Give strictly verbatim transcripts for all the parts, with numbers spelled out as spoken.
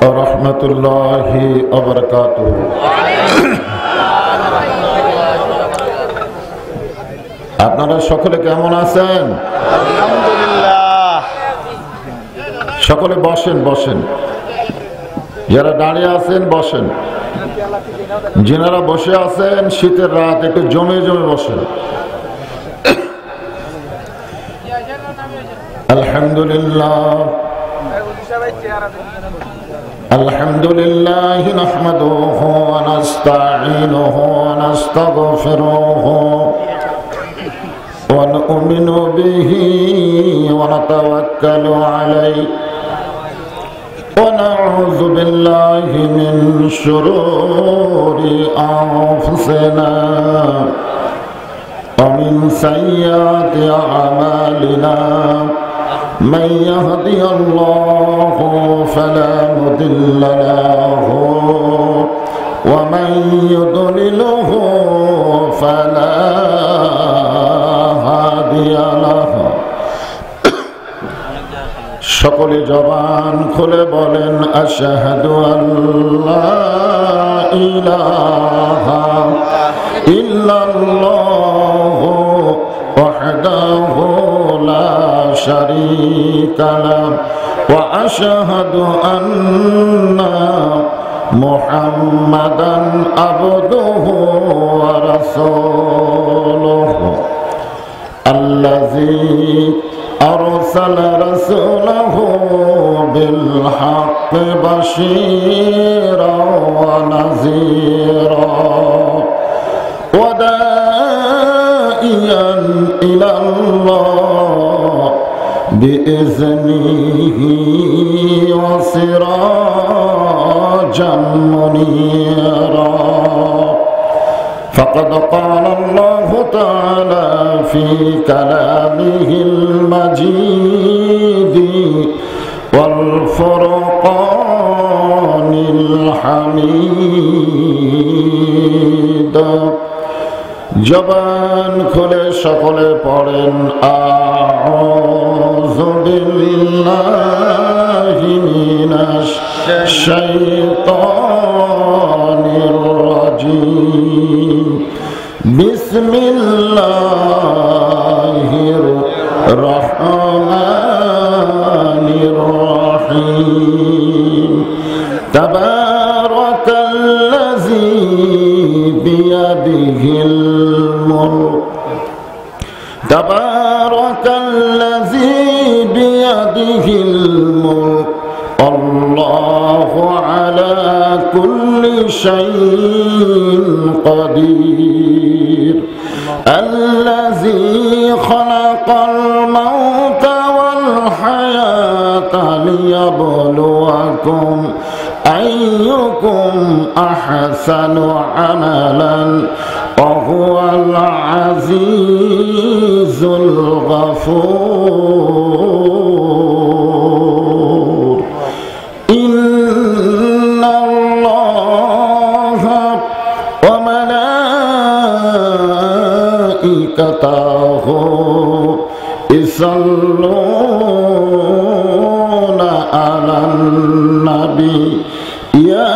রহমতুল্লাহি ওয়া বারাকাতুহু। আপনারা সকলে কেমন আছেন? আলহামদুলিল্লাহ। সকলে বসেন বসেন, যারা দাঁড়িয়ে আছেন বসেন, যিনারা বসে আছেন শীতের রাত একটু জমে জমে বসেন। আলহামদুলিল্লাহ আলহামদুলিল্লাহ নাহমাদুহু ওয়া নাস্তাঈনুহু ওয়া নাস্তাগফিরুহু ওয়া নু'মিনু বিহি ওয়া নাতাওয়াক্কালু আলাইহি ওয়া নাউযু বিল্লাহি মিন শুরুরি আনফুসিনা ওয়া মিন সাইয়্যাতি আ'মালিনা من يهدي الله فلا مضل له ومن يضلله فلا هادي له। সকলে জবান খুলে বলেন আশহাদু আল্লা ইলাহা ইল্লাল্লাহু ওয়াহদাহু লা শারীকা লাহু ওয়া আশহাদু আন্না মুহাম্মাদান আবদুহু ওয়া রাসূলুহু আল্লাযী আরসালা রাসূলাহু বিল হাক্কি বাশীরান ওয়া নাযীরা ওয়া দাঈয়ান ইলাল্লাহ বিইذনিহি ওয়া সিরাজান মুনীরা। فقد قال الله تعالى في كلامه المجيد والفرقان الحميد। জবান খুলে সকলে পড়েন আউযু বিল্লাহি মিনাশ শাইতানির রাজীম বিসমিল্লাহির রহমানির রহিম তাবারাকাল্লাযী বিয়াদিহিল মুলক তাবারাকাল্লাযী বিয়াদিহিল মুলক আল্লাহু আলা কুল্লি শাইইন কাদির আল্লাযী খালাকাল মাউতা ওয়াল হায়াতা লিয়াবলুয়াকুম আইয়ুকুম আহসানু আমালান ওয়া হুয়াল আজিজুল গফুর। ইন্নাল্লাহা ওয়া মালাইকাতাহু ইসাল্লুনা আলান নাবী ইয়া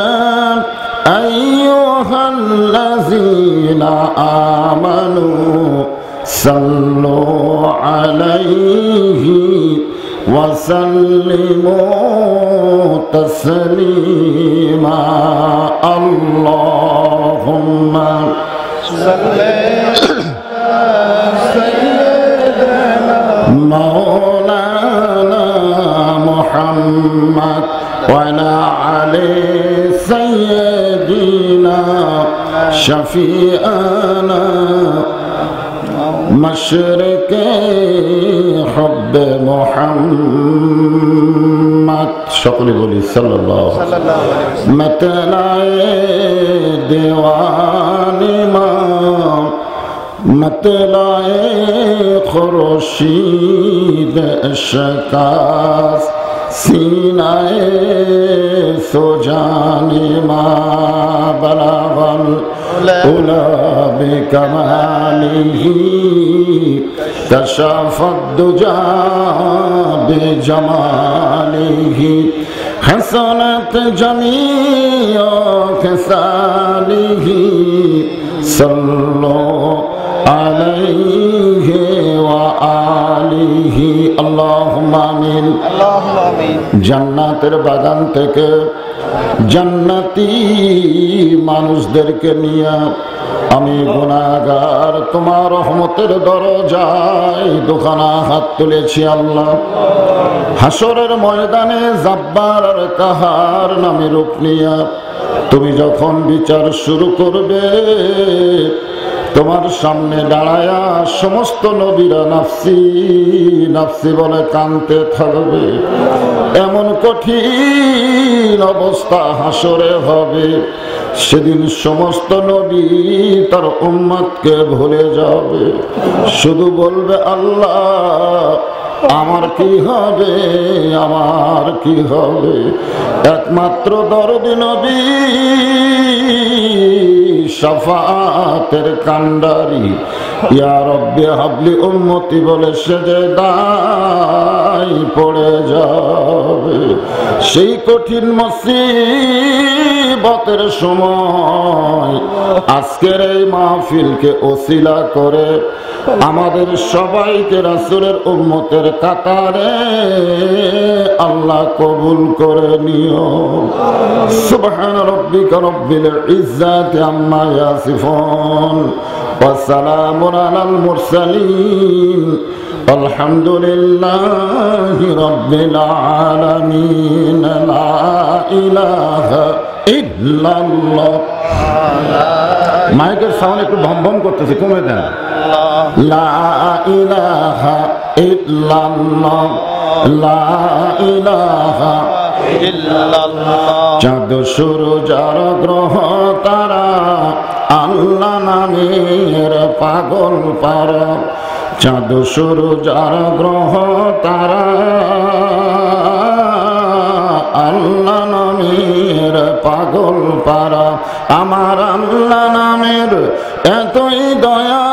আইয়ুহাল্লাযীনা আমানু সাল্লু আলাইহি ওয়া সাল্লিমু তাসলিমা। আল্লাহুম্মা সাল্লি মাওলানা মুহাম্মদ ওয়া আলা আলি সাইয়্যিদিনা শাফিআনা মাশরিকে হুব্বে মুহাম্মদ। সকলে বলি সাল্লাল্লাহু আলাইহি ওয়াসাল্লাম। মতলায়ে দেওয়ানি মা মতলায়ে খুরশীদ ইশকাস सीनाए सोजाने मा बलागल उला बिकमालिही कशफद दुजा बिजमालिही حسنت جميع خصاله صلوا عليه وآله اللهم آمين اللهم آمين জান্নাতের বাগান থেকে জান্নাতি মানুষদেরকে নিয়ে আমি গুনাহগার তোমার রহমতের দরজায় দুখানা হাত তুলেছি আল্লাহ। হাসরের ময়দানে জাব্বার আর কাহার নামে রূপ নিয়া তুমি যখন বিচার শুরু করবে, তোমার সামনে দাঁড়ায়া সমস্ত নবীরা নাফসি নাফসি বলে কাঁদতে থাকবে। এমন কঠিন অবস্থা হাসরে হবে, সেদিন সমস্ত নবী তার উম্মতকে ভুলে যাবে, শুধু বলবে আল্লাহ আমার কি হবে, আমার কি হবে। একমাত্র দরদি নবী শাফাতের কান্ডারি ইয়া রব্বি হাবলি উম্মতি বলে সেজদায় পড়ে যাবে। সেই কঠিন মুসিবতের সময় আজকের এই মাহফিলকে ওসিলা করে আমাদের সবাইকে রাসূলের উম্মতের কাতারে আল্লাহ কবুল করে নিও। সুবহান রাব্বিকা রব্বিল ইজ্জাতি আম্মা ইয়াসিফুন ওয়া সালামুন আলাল মুরসালিন আলহামদুলিল্লাহি রাব্বিল আলামিন। লা ইলাহা ইল্লাল্লাহ। মাইকের সাউন্ড একটু ভম ভম করতেছে, কমে দেন। লা ইলাহা ইল্লাল্লাহ, লা ইলাহা ইল্লাল্লাহ। চাঁদ সূরজ আর গ্রহ তারা আল্লাহ নামের পাগল পারা। চাঁদ সূরজ আর গ্রহ তারা আল্লাহ নামের পাগল পারা। আমার আল্লাহ নামের এতই দয়া,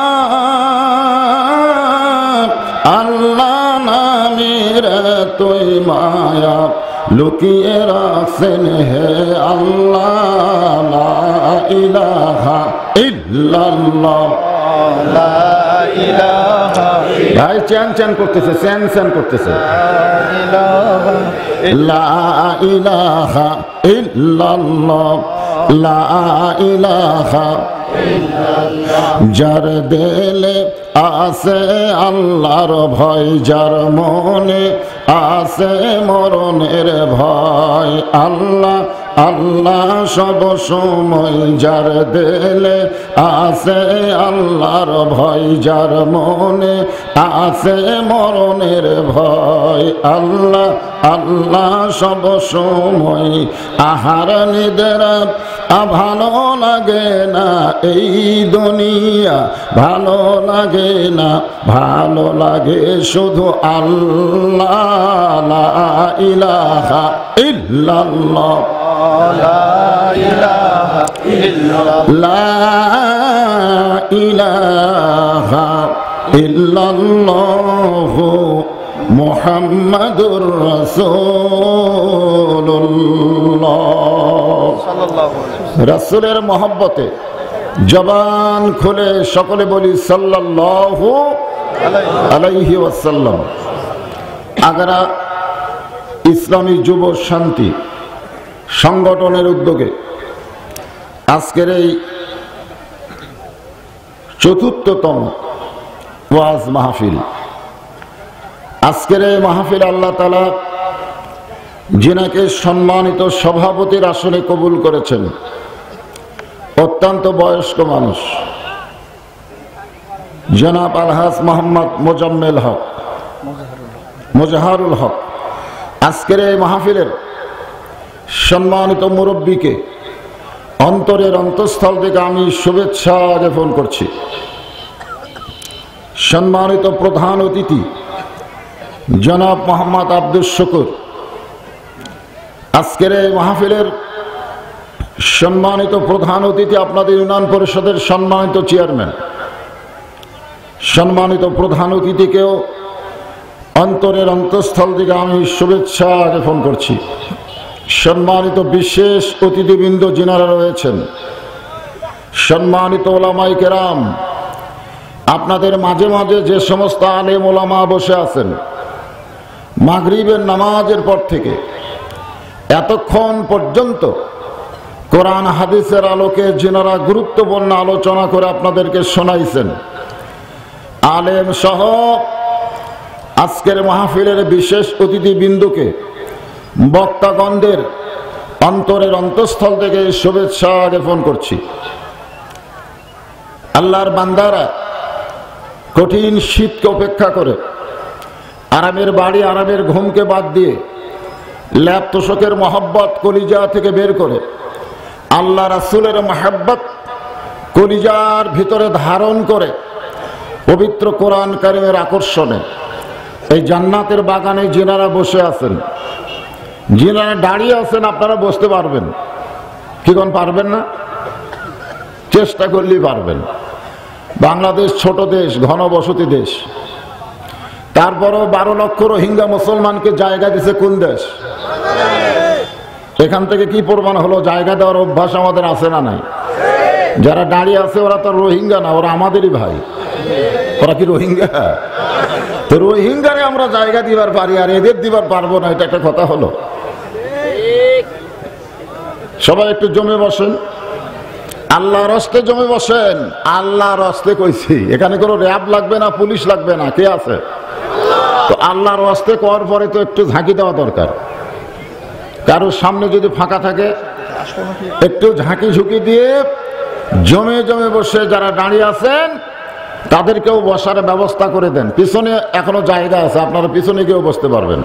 আল্লাহ নামের এতই মায়া, লুকিয়ে রাখছেন হে আল্লাহ। লা ইলাহা ইল্লাল্লাহ, লা ইলাহা ভাই চ্যান চ্যান করতেছে, চ্যান চ্যান করতেছে। লা ইলাহা ইল্লাল্লাহ, লা ইলাহা যার দিলে আছে আল্লাহর ভয়, যার মনে আছে মরণের ভয়, আল্লাহ আল্লাহ সব সময় যার দিলে আছে আল্লাহর ভয়, যার মনে আছে মরণের ভয়, আল্লাহ আল্লাহ সব সময়। আহার নিদ্রা ভালো লাগে না এই দুনিয়া, ভালো লাগে না, ভালো লাগে শুধু আল্লাহ। লা ইলাহা ইল্লাল্লাহ, লা ইলাহা ইল্লাল্লাহ, লা ইলাহা ইল্লাল্লাহ মুহাম্মাদুর রাসূলুল্লাহ। রাসূলের মহব্বতে জবান খুলে সকলে বলি সাল্লাল্লাহু আলাইহি ওয়াসাল্লাম। আগারা ইসলামী যুব শান্তি সংগঠনের উদ্যোগে আজকের এই চতুর্থতম ওয়াজ মাহফিল, আজকের এই মাহফিল আল্লাহ তাআলা যিনাকে সম্মানিত সভাপতির আসনে কবুল করেছেন, অত্যন্ত বয়স্ক মানুষ জনাব আলহাজ মোহাম্মদ মোজাম্মেল হক, মোজাহারুল হক। আজকের এই মাহফিলের সম্মানিত মুরব্বীকে অন্তরের অন্তঃস্থল থেকে আমি শুভেচ্ছা জ্ঞাপন করছি। সম্মানিত প্রধান অতিথি জনাব মোহাম্মদ আব্দুল শুকুর, আজকের এই মাহফিলের সম্মানিত প্রধান অতিথি আপনাদের ইউনিয়ন পরিষদের সম্মানিত চেয়ারম্যান, সম্মানিত প্রধান অতিথিকেও অন্তরের অন্তঃস্থল থেকে আমি শুভেচ্ছা জ্ঞাপন করছি। সম্মানিত বিশেষ অতিথিবৃন্দ যিনারা রয়েছেন, সম্মানিত ওলামায়ে কেরাম, আপনাদের মাঝে মাঝে যে সমস্ত আলেম ওলামা বসে আছেন, মাগরিবের নামাজের পর থেকে এতক্ষণ পর্যন্ত কোরআন হাদিসের আলোকে যিনারা গুরুত্বপূর্ণ আলোচনা করে আপনাদেরকে শোনাইছেন, আলেম সহ আজকের মাহফিলের বিশেষ অতিথিবৃন্দকে বক্তাগণদের অন্তরের অন্তঃস্থল থেকে শুভেচ্ছা জ্ঞাপন করছি। আল্লাহর বান্দারা কঠিন শীতকে উপেক্ষা করে, আরামের বাড়ি আরামের ঘুমকে বাদ দিয়ে, ল্যাপ তোষকের মহব্বত কলিজা থেকে বের করে আল্লাহ রাসূলের মহব্বত কলিজার ভিতরে ধারণ করে পবিত্র কোরআন কারিমের আকর্ষণে এই জান্নাতের বাগানে যিনারা বসে আছেন, যিনারা দাঁড়িয়ে আছেন, আপনারা বসতে পারবেন কি কোন পারবেন না? চেষ্টা করলেই পারবেন। বাংলাদেশ ছোট দেশ, ঘনবসতি দেশ, তারপরও বারো লক্ষ রোহিঙ্গা মুসলমানকে জায়গা দিছে কোন দেশ? এখান থেকে কি প্রমাণ হলো জায়গা দেওয়ার অভ্যাস আমাদের আছে না নাই? যারা দাঁড়িয়ে আছে ওরা তো রোহিঙ্গা না, ওরা আমাদেরই ভাই। ওরা কি রোহিঙ্গা? তো রোহিঙ্গারে আমরা জায়গা দিবার পারি আর এদের দিবার পারবো না, এটা একটা কথা হলো? সবাই একটু জমে বসেন, আল্লাহর রাস্তে জমে বসেন। আল্লাহর রাস্তে কইছি, এখানে কোনো র্যাব লাগবে না, পুলিশ লাগবে না, কে আছে? তো আল্লাহর রাস্তে করার পরে তো একটু ঝাঁকি দেওয়া দরকার। কারোর সামনে যদি ফাঁকা থাকে একটু ঝাঁকি ঝুঁকি দিয়ে জমে জমে বসে যারা দাঁড়িয়ে আছেন তাদেরকেও বসার ব্যবস্থা করে দেন। পিছনে এখনো জায়গা আছে, আপনারা পিছনে গিয়েও বসতে পারবেন।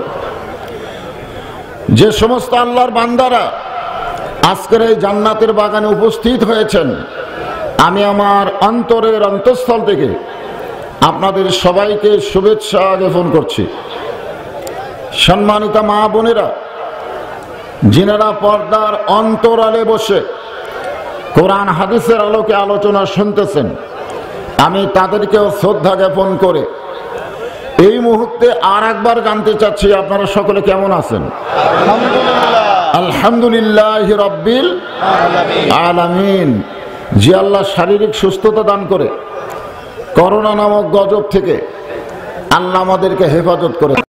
যে সমস্ত আল্লাহর বান্দারা আজকের এই জান্নাতের বাগানে উপস্থিত হয়েছেন, আমি আমার অন্তরের অন্তঃস্থল থেকে আপনাদের সবাইকে শুভেচ্ছা জ্ঞাপন করছি। সম্মানিত মা বোনেরা, যিনারা পর্দার অন্তরালে বসে কোরআন হাদিসের আলোকে আলোচনা শুনতেছেন, আমি তাদেরকেও শ্রদ্ধা জ্ঞাপন করে এই মুহূর্তে আর একবার জানতে চাচ্ছি আপনারা সকলে কেমন আছেন? আলহামদুলিল্লাহ রাব্বিল আলামিন। যে আল্লাহ শারীরিক সুস্থতা দান করে করোনা নামক গজব থেকে আল্লাহ আমাদেরকে হেফাজত করে।